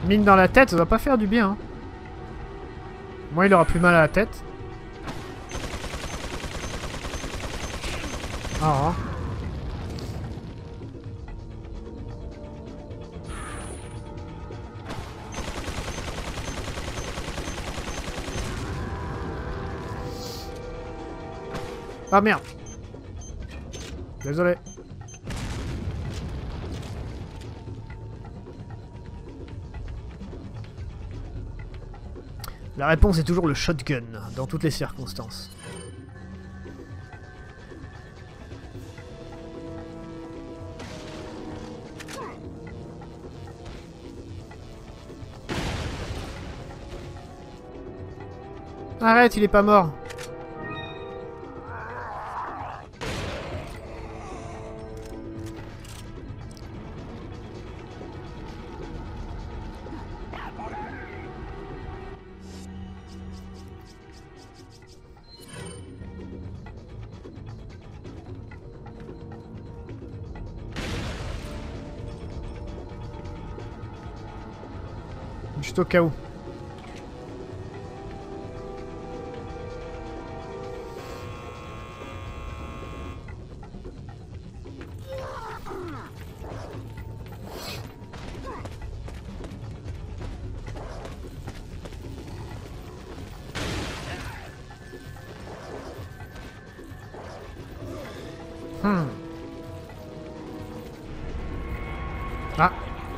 Mine dans la tête, ça doit pas faire du bien. Hein. Moi, il aura plus mal à la tête. Ah. Ah merde. Désolé. La réponse est toujours le shotgun, dans toutes les circonstances. Arrête, il est pas mort. Juste au cas où. Ah.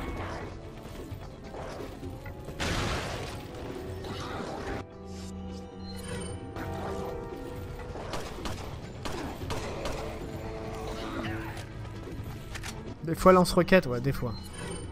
Des fois lance-roquette, ouais, des fois.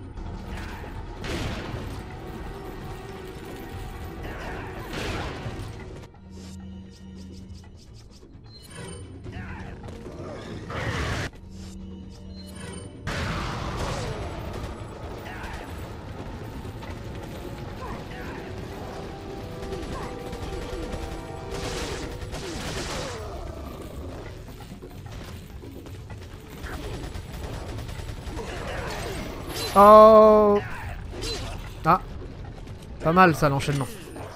Oh. Ah. Pas mal ça l'enchaînement.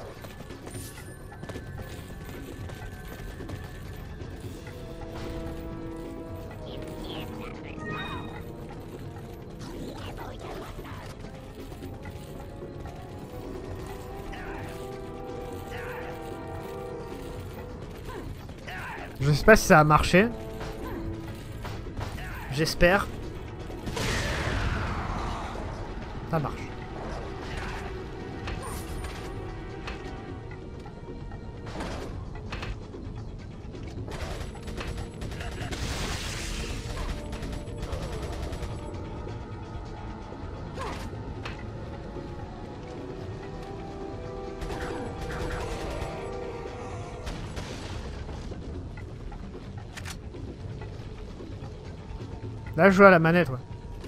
Je sais pas si ça a marché. J'espère. Ça marche. Là, je joue à la manette, ouais.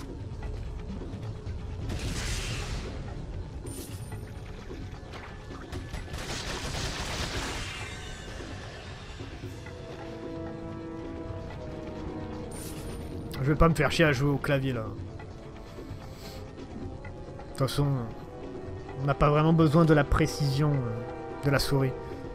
Je vais pas me faire chier à jouer au clavier, là. De toute façon, on n'a pas vraiment besoin de la précision de la souris.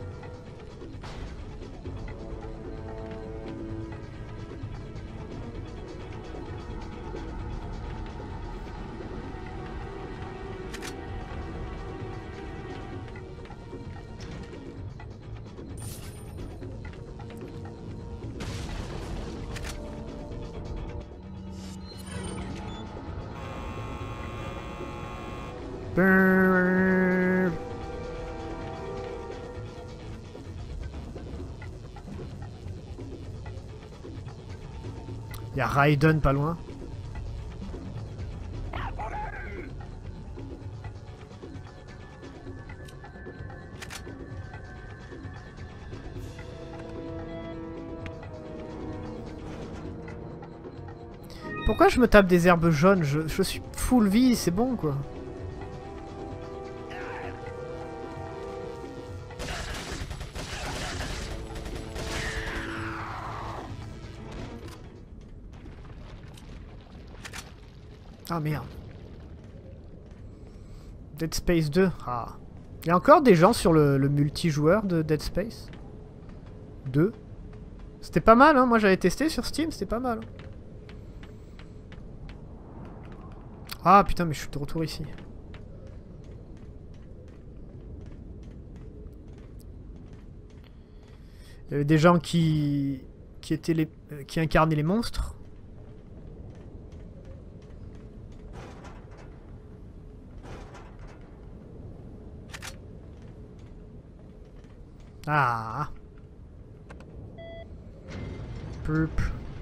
Il y a Raiden pas loin. Pourquoi je me tape des herbes jaunes? Je suis full vie, c'est bon quoi. Ah merde. Dead Space 2. Ah. Il y a encore des gens sur le multijoueur de Dead Space 2. C'était pas mal, hein. Moi j'avais testé sur Steam, c'était pas mal. Ah putain, mais je suis de retour ici. Il y avait des gens qui incarnaient les monstres. Ah. Purple.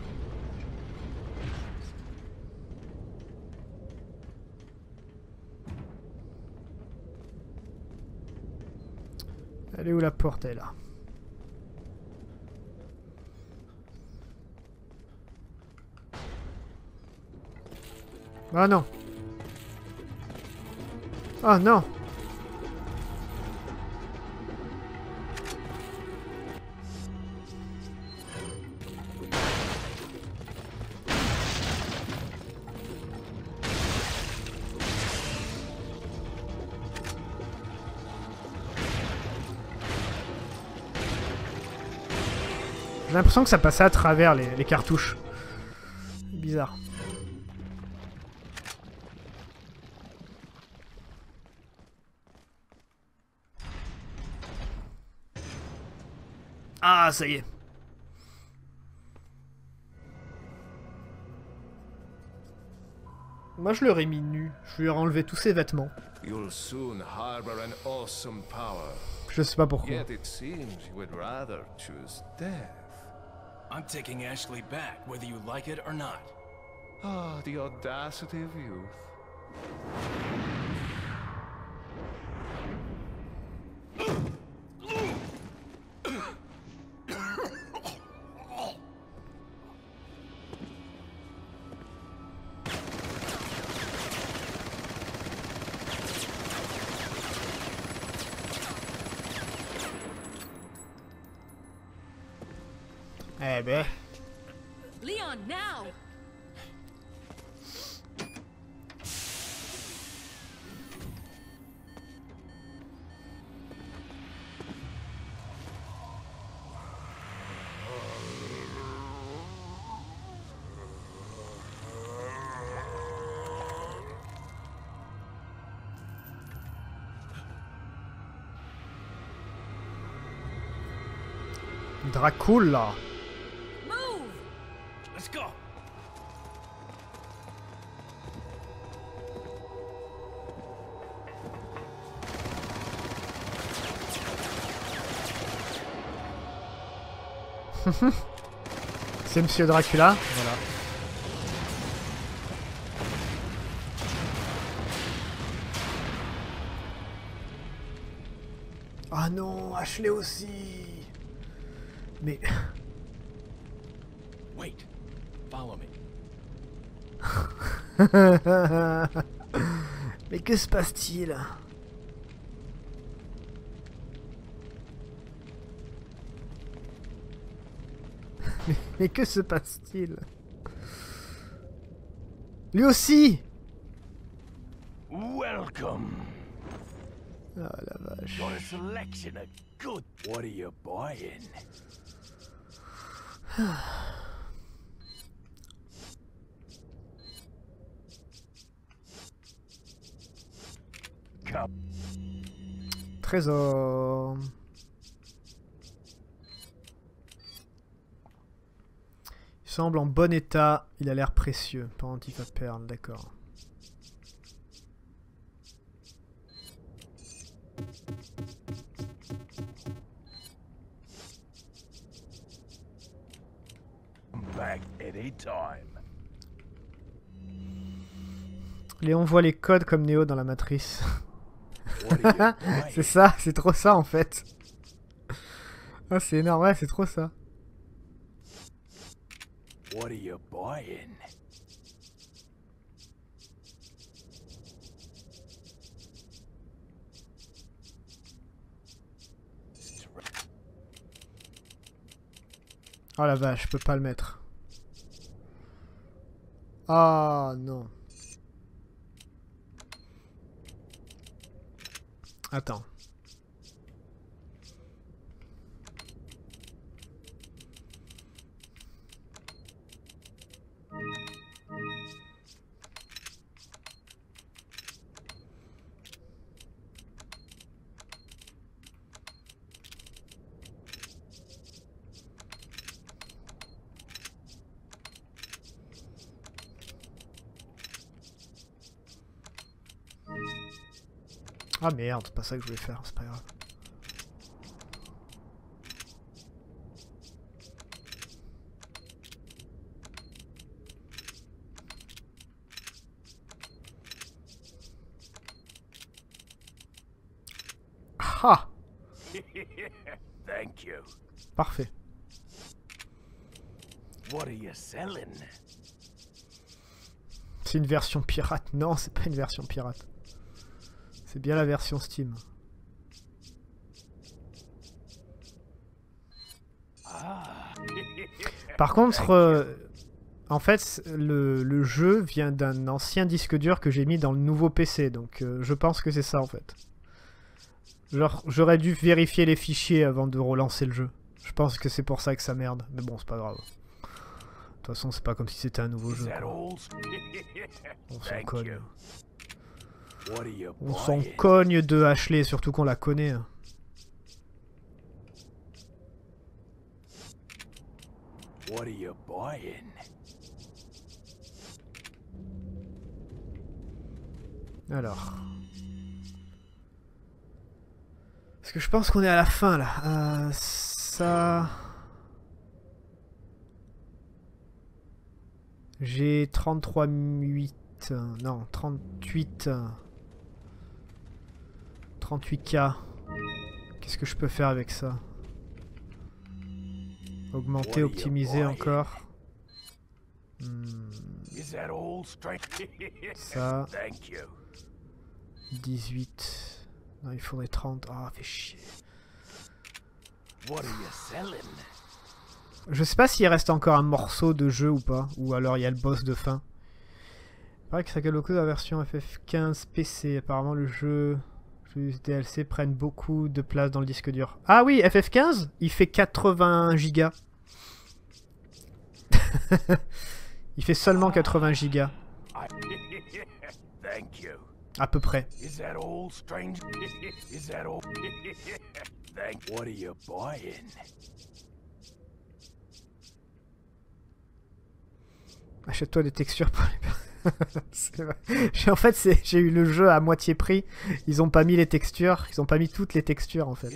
Elle est où la porte, elle est là. Ah non. Ah non. J'ai l'impression que ça passait à travers les cartouches. Bizarre. Ah, ça y est. Moi, je l'aurais mis nu. Je lui aurais enlevé tous ses vêtements. You'll soon harbor an awesome power. Je sais pas pourquoi. Yet it seems you would rather choose death. I'm taking Ashley back, whether you like it or not. Ah, the audacity of youth. Eh ben. Leon, now! Dracula. Move! Let's go. C'est Monsieur Dracula. Voilà. Ah non, Ashley aussi. Mais... Wait. Follow me. Mais que se passe-t-il? Mais que se passe-t-il? Lui aussi! Welcome. Ah la vache. Got a selection of good. What are you buying? Cup. Trésor. Il semble en bon état. Il a l'air précieux. Pendentif à perles, d'accord. Back anytime. Léon voit les codes comme Neo dans la matrice. What are you C'est buying? ça, c'est trop ça en fait. Ah, c'est énorme, ouais, c'est trop ça. What are you buying? Oh la vache, je peux pas le mettre. Ah non. Attends. Ah merde, c'est pas ça que je voulais faire, c'est pas grave. Ah! Thank you. Parfait. What are you selling? C'est une version pirate. Non, c'est pas une version pirate. C'est bien la version Steam. Par contre, en fait, le jeu vient d'un ancien disque dur que j'ai mis dans le nouveau PC. Donc je pense que c'est ça en fait. Genre, j'aurais dû vérifier les fichiers avant de relancer le jeu. Je pense que c'est pour ça que ça merde. Mais bon, c'est pas grave. De toute façon, c'est pas comme si c'était un nouveau jeu, quoi. On s'en cogne. On s'en cogne de Ashley, surtout qu'on la connaît. What are you buying? Alors. Parce que je pense qu'on est à la fin là. Ça. J'ai 33,8. Non, 38. 38K. Qu'est-ce que je peux faire avec ça? Augmenter, optimiser encore. Ça. 18. Non, il faudrait 30. Ah, fait chier. Je sais pas s'il reste encore un morceau de jeu ou pas. Ou alors il y a le boss de fin. Il paraît que Sakaloku dans la version FF15 PC. Apparemment le jeu... Les DLC prennent beaucoup de place dans le disque dur. Ah oui, FF15, il fait 80 gigas. Il fait seulement 80 gigas. À peu près. Achète-toi des textures pour les personnes. En fait, j'ai eu le jeu à moitié prix. Ils ont pas mis les textures. Ils ont pas mis toutes les textures en fait.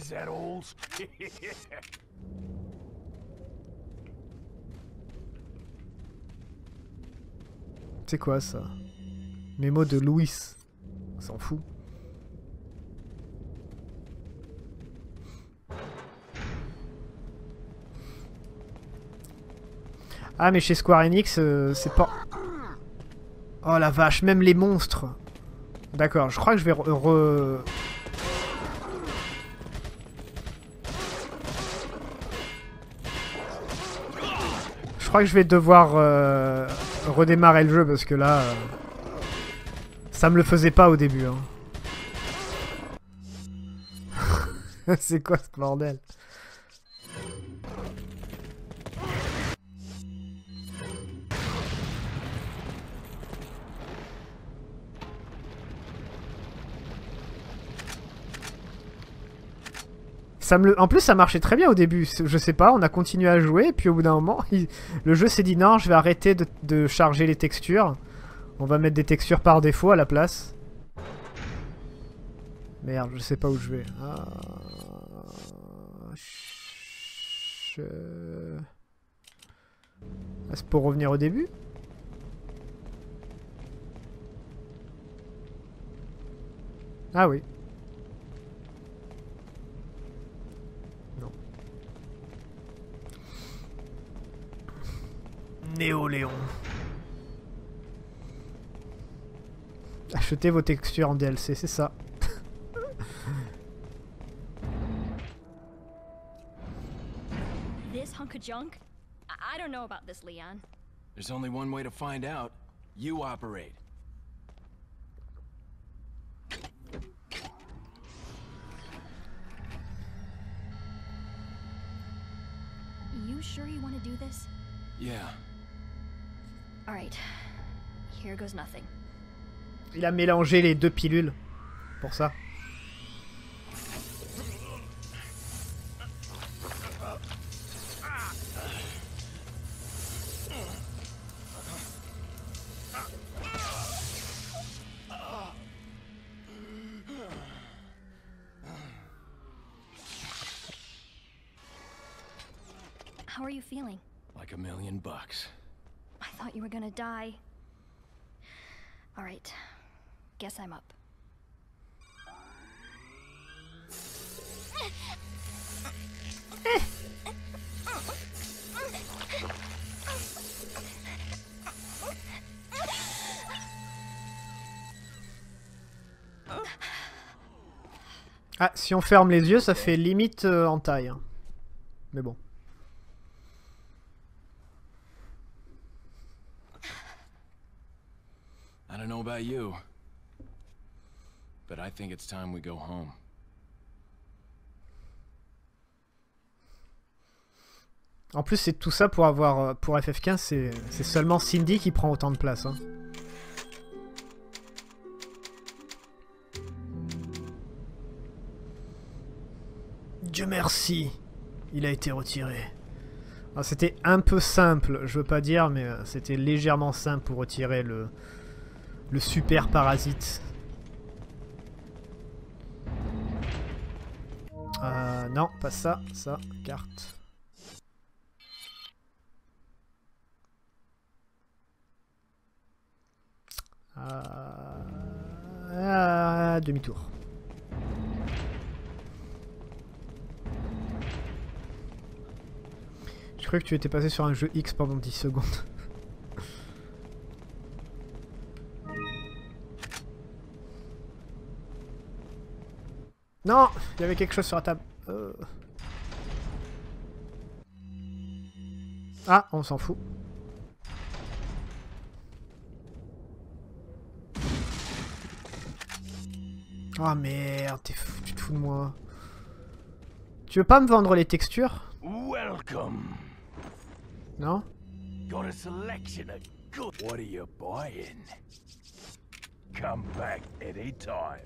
C'est quoi ça? Mémo de Louis. On s'en fout. Ah mais chez Square Enix, c'est pas... Oh la vache, même les monstres. D'accord, je crois que je vais Je crois que je vais devoir redémarrer le jeu parce que là... ça me le faisait pas au début. Hein. C'est quoi ce bordel? En plus ça marchait très bien au début, je sais pas, on a continué à jouer, et puis au bout d'un moment, le jeu s'est dit non, je vais arrêter de charger les textures. On va mettre des textures par défaut à la place. Merde, je sais pas où je vais. Ah... Ah, c'est pour revenir au début? Ah oui. Néo-Léon. Achetez vos textures en DLC, c'est ça. This hunk of junk? I don't know about this, Leon. There's only one way to find out. You operate. sure you want to do this? Yeah. All right. Here goes nothing. Il a mélangé les deux pilules. Pour ça. How are you feeling? Like $1,000,000. I thought you were gonna die. All right. Guess I'm up. Ah, si on ferme les yeux, ça fait limite en taille. Hein. Mais bon. I don't know about you, but I think it's time we go home. En plus, c'est tout ça pour avoir pour FF15, c'est seulement Cindy qui prend autant de place. Hein. Dieu merci, il a été retiré. C'était un peu simple, je veux pas dire, mais c'était légèrement simple pour retirer le super parasite. Non, pas ça, ça, carte. Demi-tour. Je croyais que tu étais passé sur un jeu X pendant 10 secondes. Non, il y avait quelque chose sur la table. Ah, on s'en fout. Oh merde, tu te fous de moi. Tu veux pas me vendre les textures? Welcome. Non? Got a selection of good. What are you buying? Come back anytime.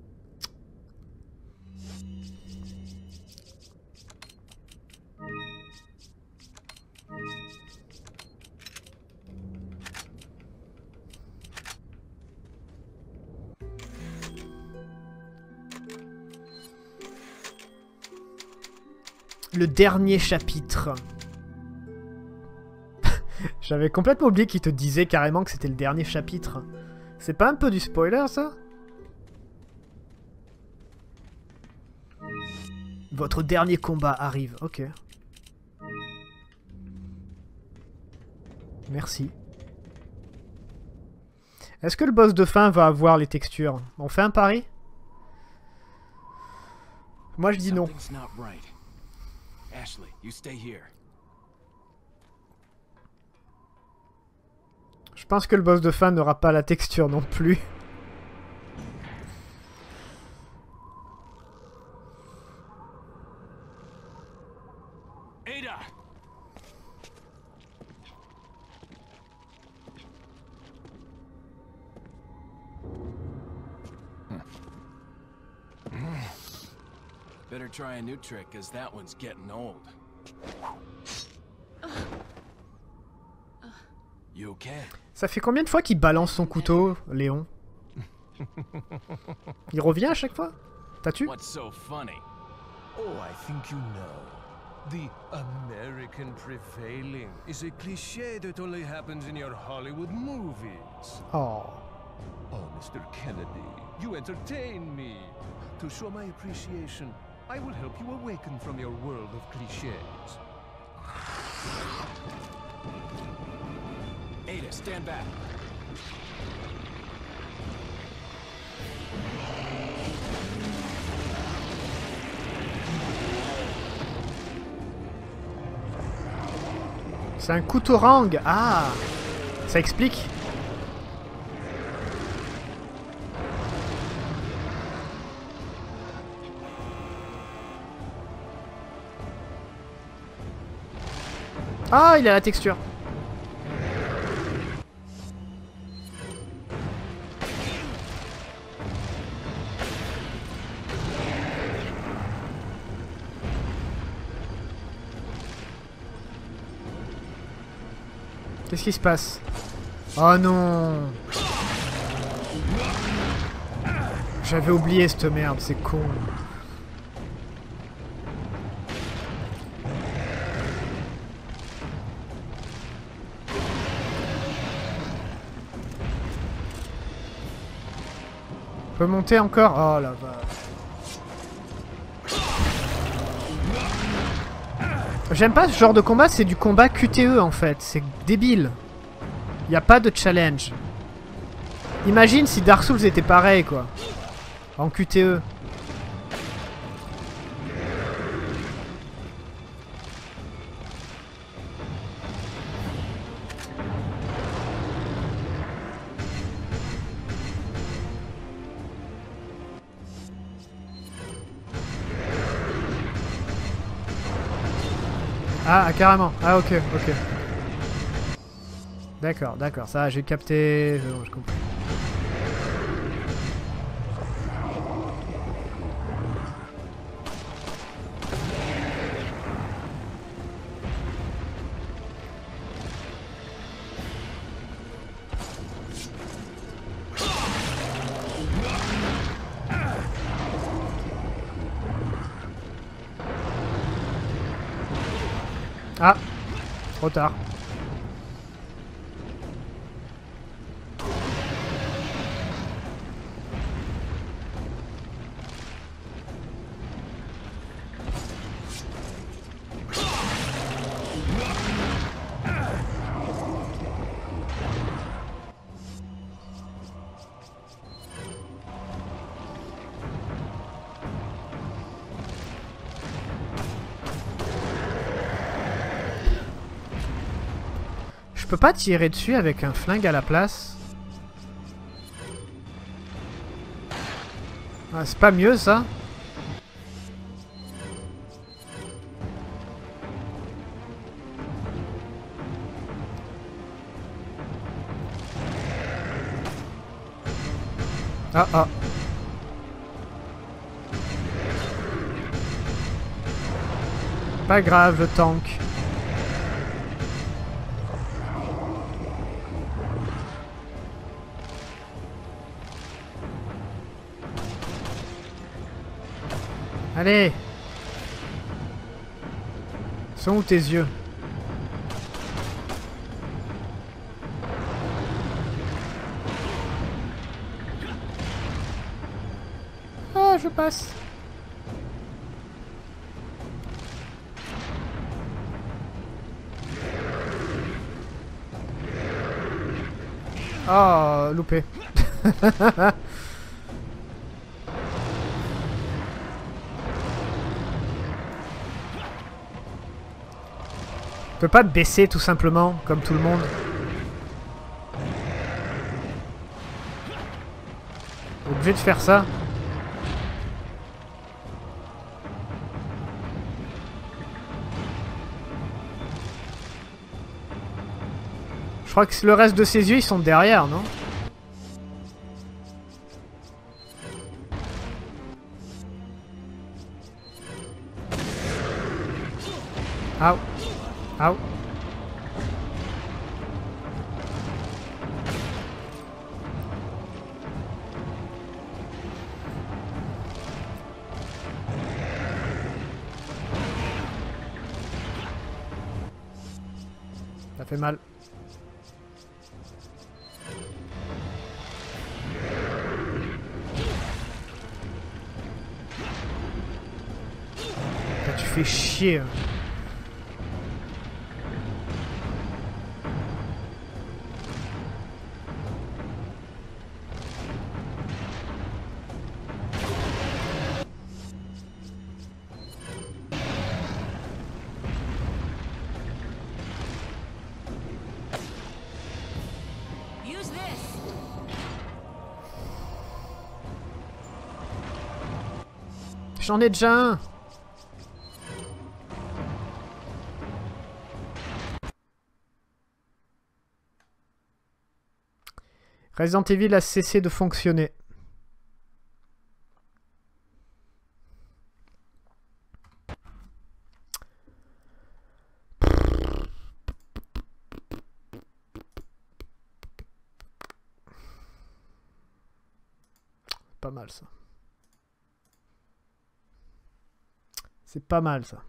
Le dernier chapitre. J'avais complètement oublié qu'il te disait carrément que c'était le dernier chapitre. C'est pas un peu du spoiler, ça? Votre dernier combat arrive. Ok. Merci. Est-ce que le boss de fin va avoir les textures? On fait un pari? Moi, je dis non. Something's not right. Ashley, you stay here. Je pense que le boss de fin n'aura pas la texture non plus. Ada! Better try a new trick, cause that one's getting old. You okay? Ça fait combien de fois qu'il balance son couteau, Léon? Il revient à chaque fois? T'as-tu? What's so funny? Oh, I think you know. The American prevailing is a cliché that only happens in your Hollywood movies. Oh. Oh, Mr. Kennedy, you entertain me. To show my appreciation, I will help you awaken from your world of clichés. Ada, stand back. C'est un couteau-rang. Ah. Ça explique. Ah, il a la texture. Qu'est-ce qui se passe? Oh non! J'avais oublié cette merde, c'est con. On peut monter encore? Oh la vache. J'aime pas ce genre de combat, c'est du combat QTE en fait, c'est débile. Y a pas de challenge. Imagine si Dark Souls était pareil quoi. En QTE. Ah, carrément. Ah, ok, ok. D'accord, d'accord. Ça, j'ai capté. Bon, je comprends. Ah, trop tard. Je peux pas tirer dessus avec un flingue à la place? Ah, c'est pas mieux ça? Ah ah. Pas grave, je tank. Allez! Sont où tes yeux? Ah, je passe. Oh, loupé. Je peux pas baisser tout simplement, comme tout le monde. Obligé de faire ça. Je crois que le reste de ses yeux, ils sont derrière, non? Aouh. Aouh. Ça fait mal. Là, tu fais chier. J'en ai déjà un. Resident Evil a cessé de fonctionner. Pas mal ça. C'est pas mal ça.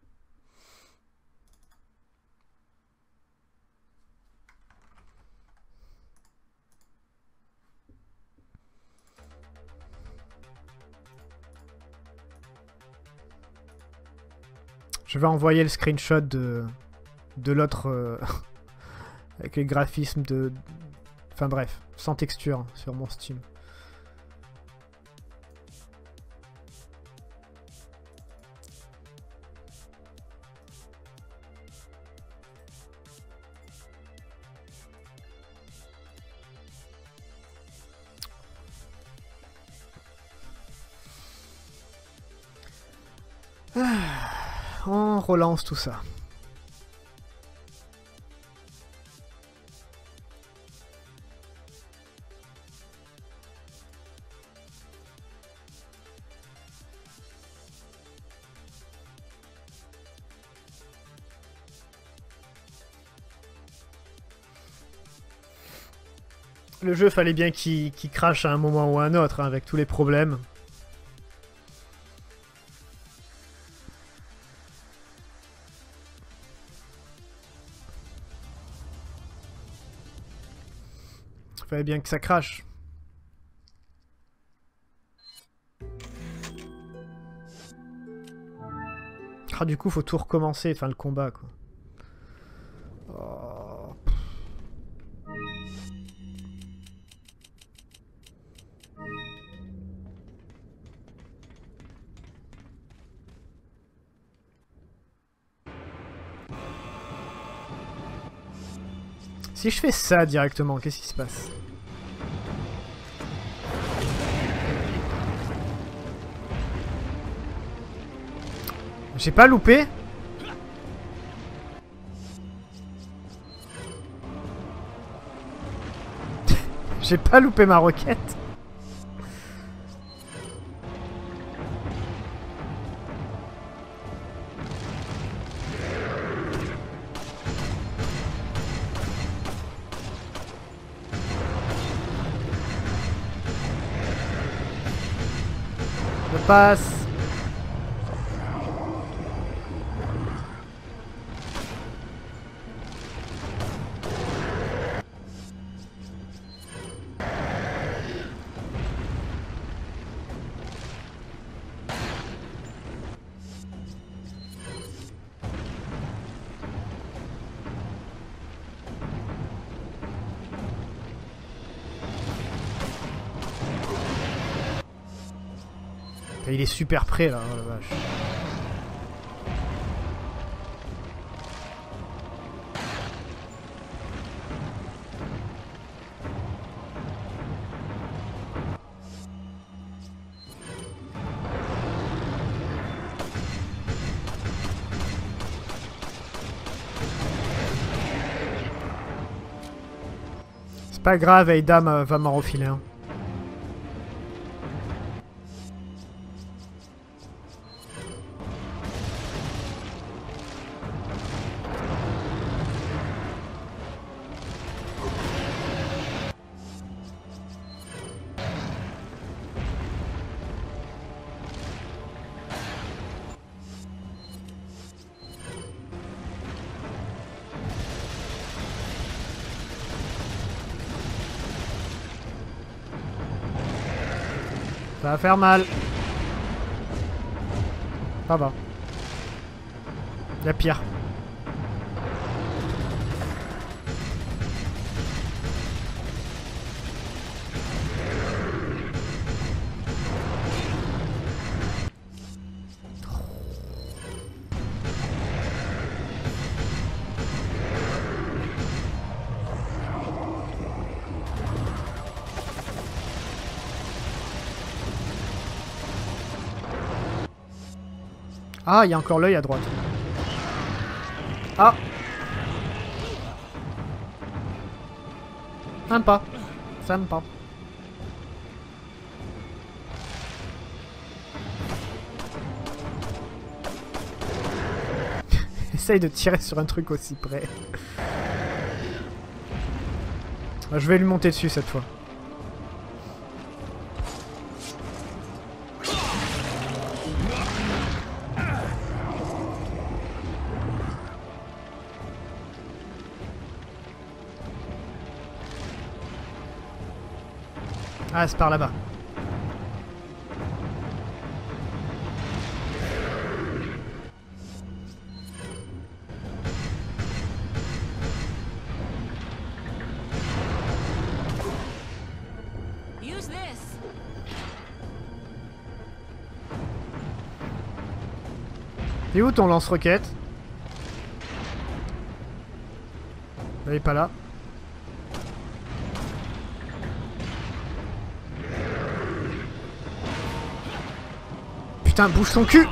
Je vais envoyer le screenshot de l'autre avec les graphismes de... Enfin bref, sans texture sur mon Steam. On relance tout ça. Le jeu, fallait bien qu'il crache à un moment ou à un autre, hein, avec tous les problèmes. Fallait bien que ça crache. Ah, du coup, faut tout recommencer, enfin le combat, quoi. Oh. Si je fais ça directement, qu'est-ce qui se passe? J'ai pas loupé? J'ai pas loupé ma roquette? Je passe. Il est super près là, oh la vache. C'est pas grave, Aida va m'en refiler un. Ça va faire mal. Ça va. Il y a pire. Ah, il y a encore l'œil à droite. Ah. Même pas. Sympa. Essaye de tirer sur un truc aussi près. Je vais lui monter dessus cette fois. Ah, c'est par là-bas. Use this. Et où ton lance-roquette? Il est pas là. Putain, bouge ton cul!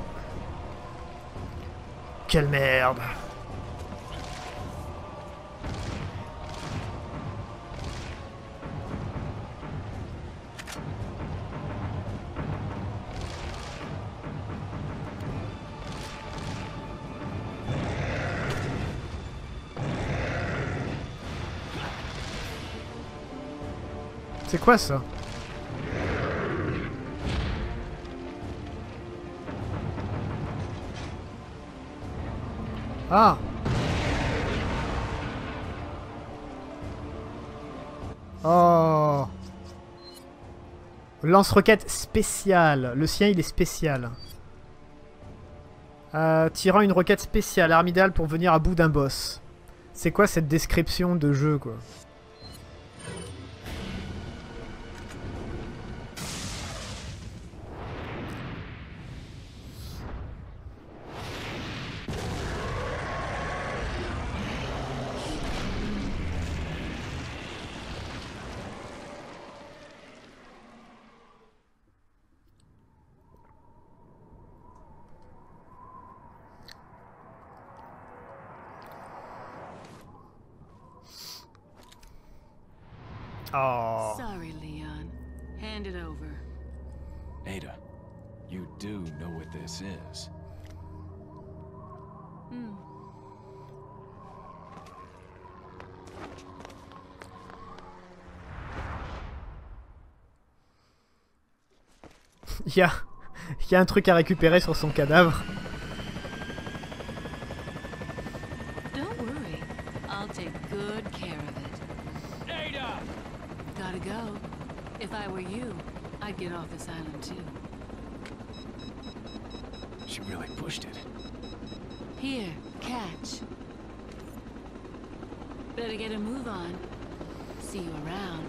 Quelle merde! C'est quoi ça? Ah! Oh! Lance-roquette spécial. Le sien, il est spécial. Tirant une roquette spéciale, arme idéale pour venir à bout d'un boss. C'est quoi cette description de jeu, quoi? Oh. Sorry, Leon. Hand it over. Ada, you do know what this is. Hmm. Il y a un truc à récupérer sur son cadavre. Don't worry. I'll take good care of it. Ada! Gotta go. If I were you, I'd get off this island too. She really pushed it. Here, catch. Better get a move on. See you around.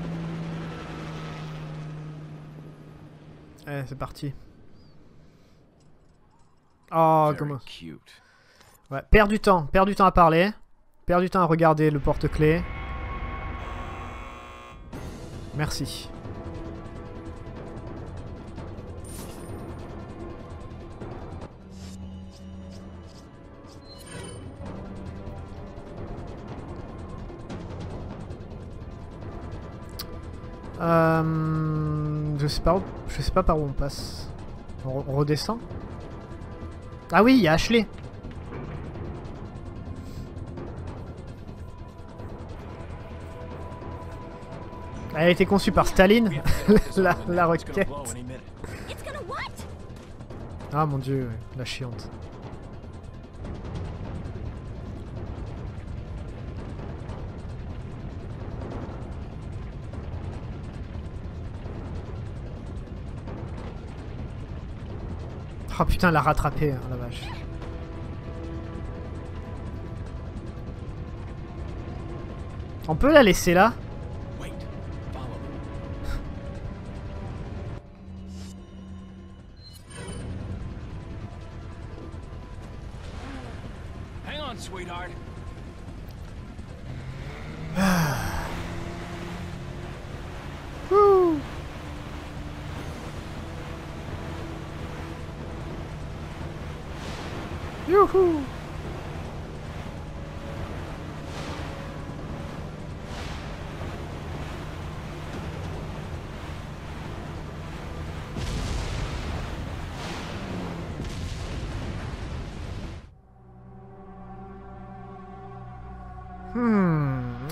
Eh, c'est parti. Oh, Very comment... cute. Ouais, perds du temps à parler. Perds du temps à regarder le porte-clés. Merci. Je sais pas par où on passe. On redescend? Ah oui, il y a Ashley. Elle a été conçue par Staline, la roquette. It's gonna what? Ah mon dieu, la chiante. Oh putain, elle l'a rattrapé, hein, la vache. On peut la laisser là? Wait, follow me. Hang on, sweetheart. Wouh. Youhou.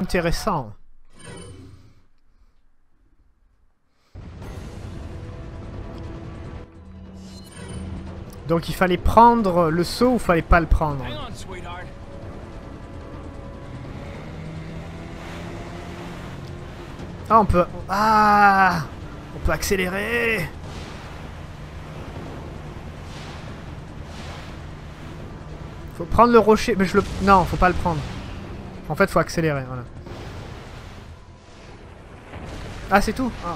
intéressant. Donc il fallait prendre le seau ou fallait pas le prendre? Hang on, sweetheart. Ah, on peut... Ah, on peut accélérer. Faut prendre le rocher. Mais je le... Non, faut pas le prendre. En fait, faut accélérer, voilà. Ah, c'est tout? Ah.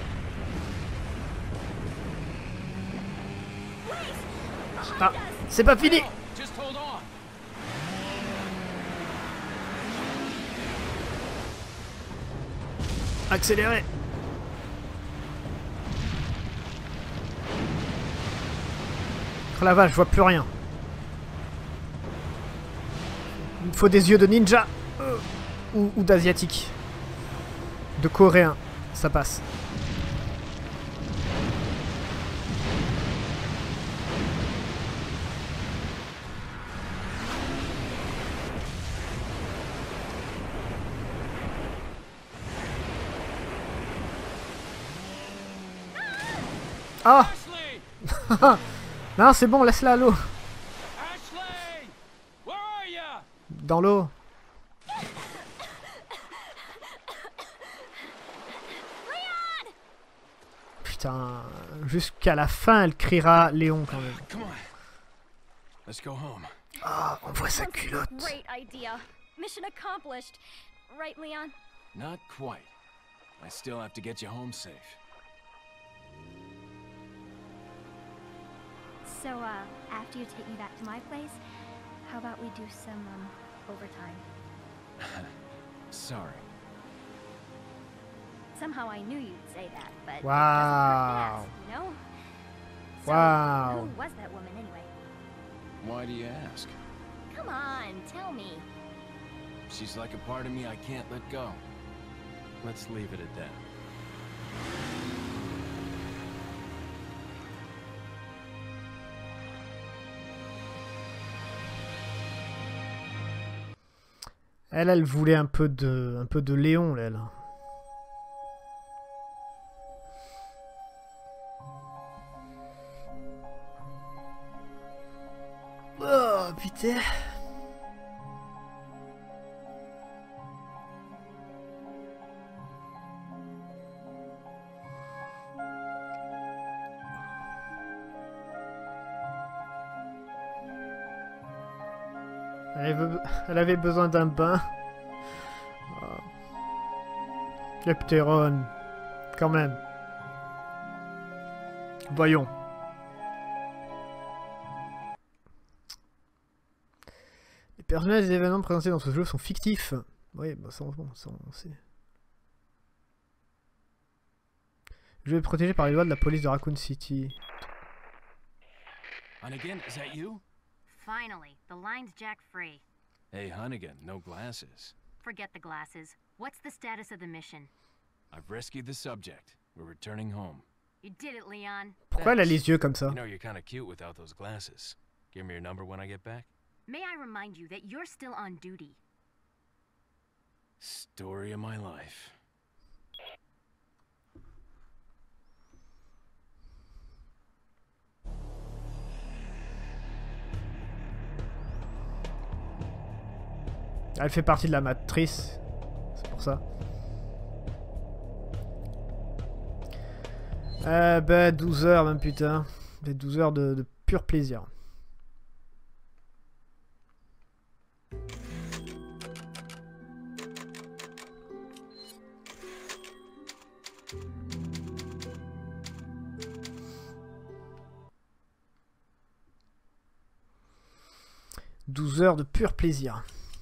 Ah, c'est pas fini! Just hold on. Accélérer! Oh la vache, je vois plus rien. Il me faut des yeux de ninja ou d'asiatique. De coréen, ça passe. Ah! Non, c'est bon, laisse-la à l'eau. Ashley, where are ya? Dans l'eau. Putain, jusqu'à la fin, elle criera Léon quand même. Come on. Let's go home. Ah, on voit sa culotte. Great idea. Mission accomplished. Right, Leon? Not quite. I still have to get you home safe. So, after you take me back to my place, how about we do some, overtime? Sorry. Somehow I knew you'd say that, but Wow. it doesn't hurt to ask, you know? So, Wow. who was that woman anyway? Why do you ask? Come on, tell me. She's like a part of me I can't let go. Let's leave it at that. Elle voulait un peu de Léon, là, elle. Oh, putain. Elle avait besoin d'un bain. Oh. Le Ptéron. Quand même. Voyons. Les personnages et les événements présentés dans ce jeu sont fictifs. Oui, bah ça, bon, ça on sait. Le jeu est protégé par les lois de la police de Raccoon City. Hunnigan, is that you? Finally, the line's jack free. Hey, Hunnigan, no glasses. Forget the glasses. What's the status of the mission? I've rescued the subject. We're returning home. You did it, Leon. Pourquoi elle a les yeux comme ça? You know you're kind of cute without those glasses. Give me your number when I get back. May I remind you that you're still on duty? Story of my life. Elle fait partie de la matrice. C'est pour ça. Bah 12 heures même, putain. 12 heures de pur plaisir. Heures de pur plaisir.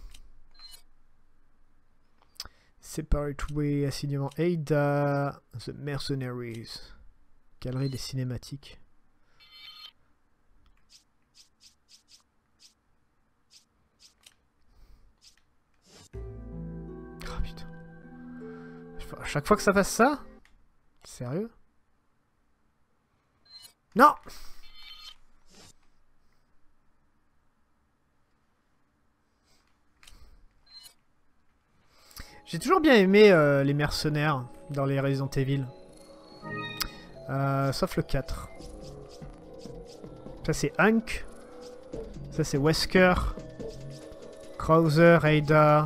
Separate Way, assignement Ada, The Mercenaries. Galerie des cinématiques. Oh putain. À chaque fois que ça fasse ça? Sérieux? Non! J'ai toujours bien aimé les mercenaires dans les Resident Evil. Sauf le 4. Ça c'est Hank. Ça c'est Wesker. Krauser, Ada.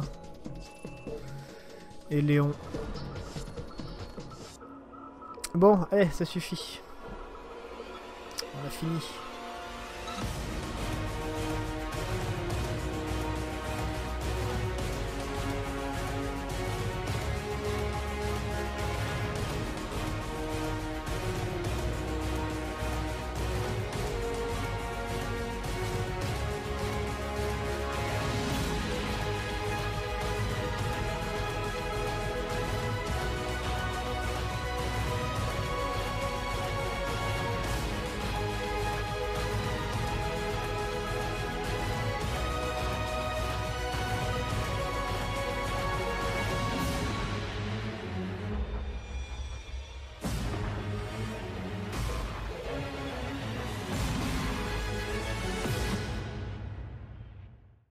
Et Léon. Bon, allez, ça suffit. On a fini.